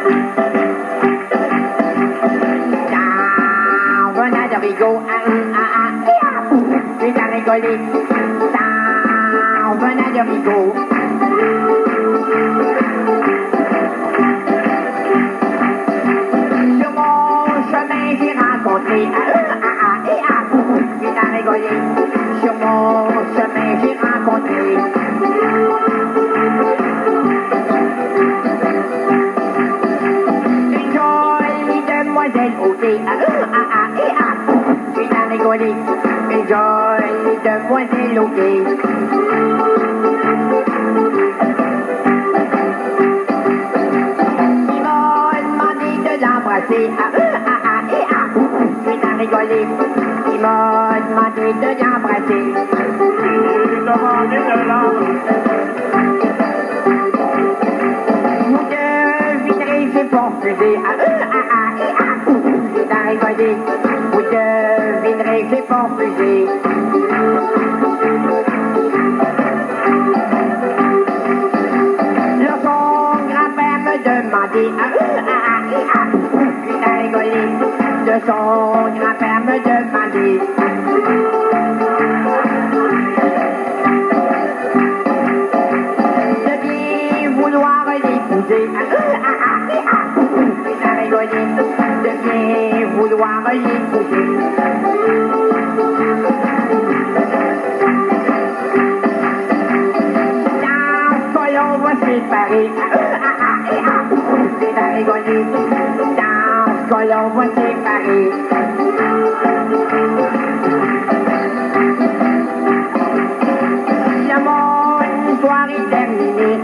Venait de rigot, puis t'as rigolé. Ça venait de rigot. Sur mon chemin, j'ai rencontré puis t'as rigolé. Sur mon chemin, j'ai rencontré. Une jolie demoiselle au thé, puis t'as rigolé. Une jolie demoiselle au thé. Il m'a demandé de l'embrasser, puis t'as rigolé. Il m'a demandé de l'embrasser. J'ai demandé de l'embrasser. Vous devinerez, j'ai pas refusé, puis t'as rigolé. Vous devinerez, j'ai pas refusé. Son grand-père me demandait, puis t'as rigolé. De son grand-père me demandait. De bien vouloir l'épouser, puis t'as rigolé. De bien vouloir l'épouser. On va se séparer, c'est à rigoler. Dans ce cas-là, on va se séparer. Là, mon histoire est terminée,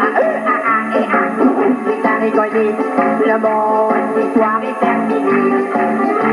c'est à rigoler. Là, mon histoire est terminée.